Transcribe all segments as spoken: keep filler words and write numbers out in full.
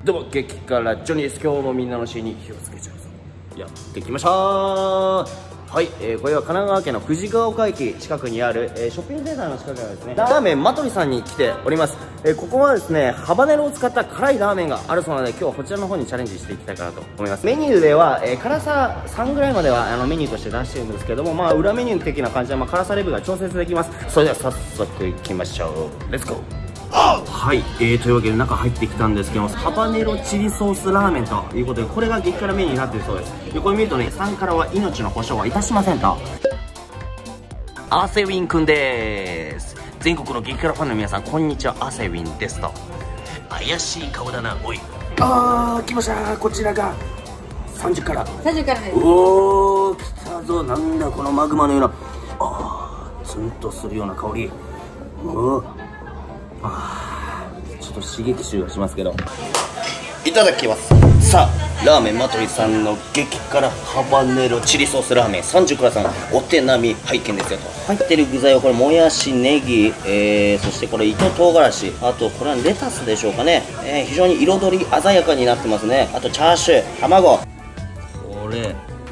どうも激辛ジョニーです。今日もみんなの死に火をつけちゃうぞ。やってきましたー。はい、えー、これは神奈川県の藤ヶ丘駅近くにある、えー、ショッピングセンターの近くにあるですね、ラーメンマトリさんに来ております。えー、ここはですね、ハバネロを使った辛いラーメンがあるそうなので、今日はこちらの方にチャレンジしていきたいかなと思います。メニューでは、えー、辛ささんぐらいまではあのメニューとして出してるんですけども、まあ裏メニュー的な感じで、まあ、辛さレベルが調節できます。それでは早速いきましょう。レッツゴー。はい、えー、というわけで中入ってきたんですけども、ハバネロチリソースラーメンということで、これが激辛メニューになっているそうです。横に見るとね、さんからは命の保証はいたしませんと。アセウィンくんです。全国の激辛ファンの皆さん、こんにちは、アセウィンですと。怪しい顔だな、おい。あー、来ました。こちらがさんじゅうからさんじゅうからです。おー、来たぞ。なんだこのマグマのような、あー、ツンとするような香り。おー、あー、ちょっと刺激臭がしますけど、いただきます。さあ、ラーメンマトリさんの激辛ハバネロチリソースラーメンさんじゅうからさん、お手並み拝見ですよと。入ってる具材はこれもやし、ネギ、えー、そしてこれ糸唐辛子、あとこれはレタスでしょうかね、えー、非常に彩り鮮やかになってますね。あとチャーシュー、卵、これ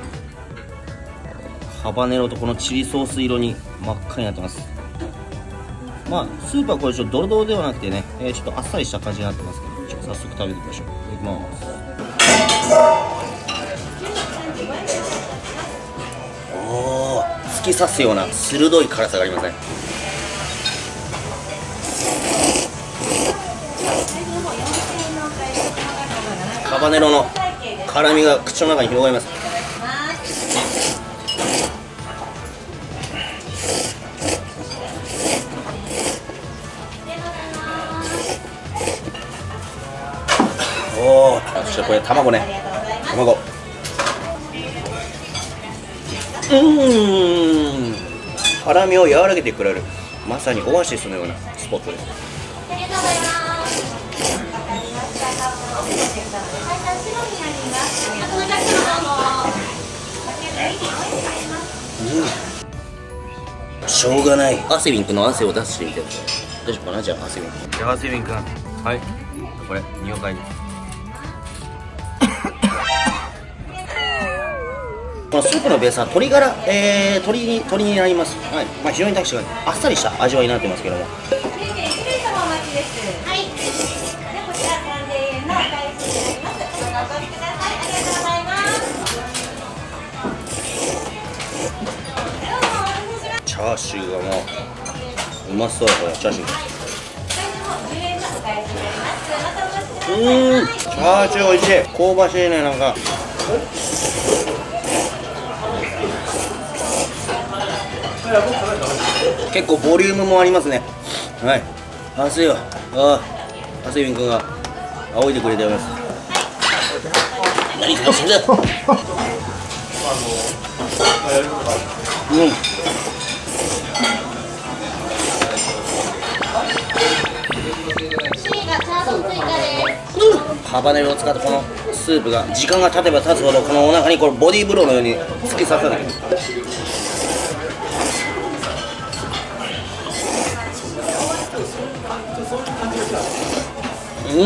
ハバネロとこのチリソース色に真っ赤になってます。まあスープはこれちょっとドロドロではなくてね、えー、ちょっとあっさりした感じになってますけど、ちょっと早速食べてみましょう。いただきます。おー、突き刺すような鋭い辛さがありますね。ハバネロの辛みが口の中に広がります。おー、そしてこれ卵ね、卵、うーん、辛みを和らげてくれる、まさにオアシスのようなスポットです。ありがとうございます。うん、しょうがない。アセウィン君の汗を出してみて。どうしようかな、じゃあアセウィン君。じゃあアセウィン君、はい、これにおかいです。このスープのベースは鶏ガラ、えー、鶏に鶏になります。はい、まあ、非常に確かにあっさりした味わいになってますけども。チャーシューがもううまそうだ。これチャーシュー、うーん、チャーシュー美味しい。香ばしいね、なんか。結構ボリュームもありますね。はい、熱いよ。ああ、アセウィン君が仰いでくれております。何かしてんだ。うん、ハバネロを使ったこのスープが時間が経てば経つほど、このお腹にこれボディーブローのように突き刺さる。うん、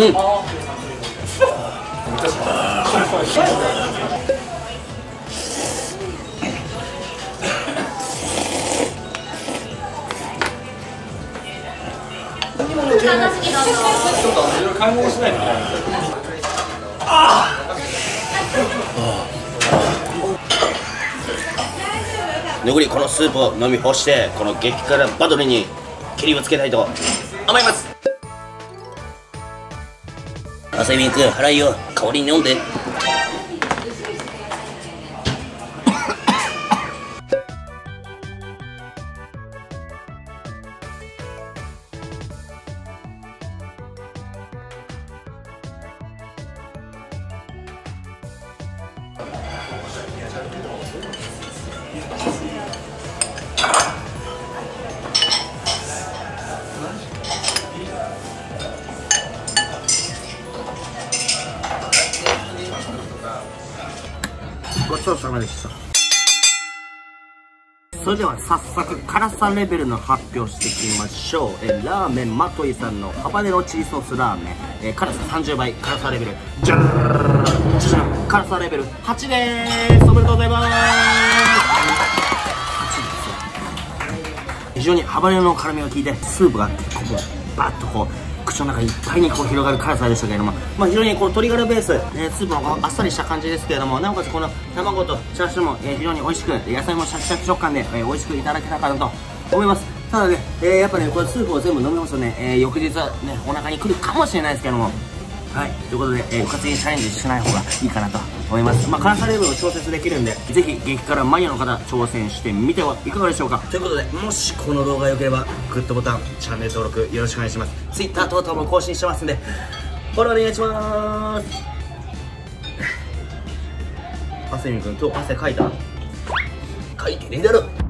買い物しないと。残りこのスープを飲み干して、この激辛バトルに切りをつけたいと思います。アセウィン君、辛いよ。香りに飲んで。ごちそうさまでした。 それでは早速辛さレベルの発表していきましょう。えー、ラーメンマトイさんのハバネロチリソースラーメン、えー、辛ささんじゅうばい、辛さレベルじゃーじゃん、辛さレベルはちでーす。おめでとうございます。非常にハバネロの辛みが効いて、スープが結構バッとこう口の中いっぱいにこう広がる辛さでしたけれども、まあ、非常にこの鶏ガラベース、えー、スープもあっさりした感じですけれども、なおかつこの卵とチャーシューも、えー、非常に美味しく、野菜もシャキシャキ食感で、えー、美味しくいただけたかなと思います。ただね、えー、やっぱねこれスープを全部飲みますとね、えー、翌日はねお腹にくるかもしれないですけども、はい、ということで、えー、うかつにチャレンジしない方がいいかなと思います。まあ、辛さレベルを調節できるんで、ぜひ激辛マニアの方挑戦してみてはいかがでしょうか。ということで、もしこの動画が良ければグッドボタン、チャンネル登録よろしくお願いします。 Twitter 等々も更新してますんでフォローお願いします。あすみくん、今日汗かいた？かいてねえだろ。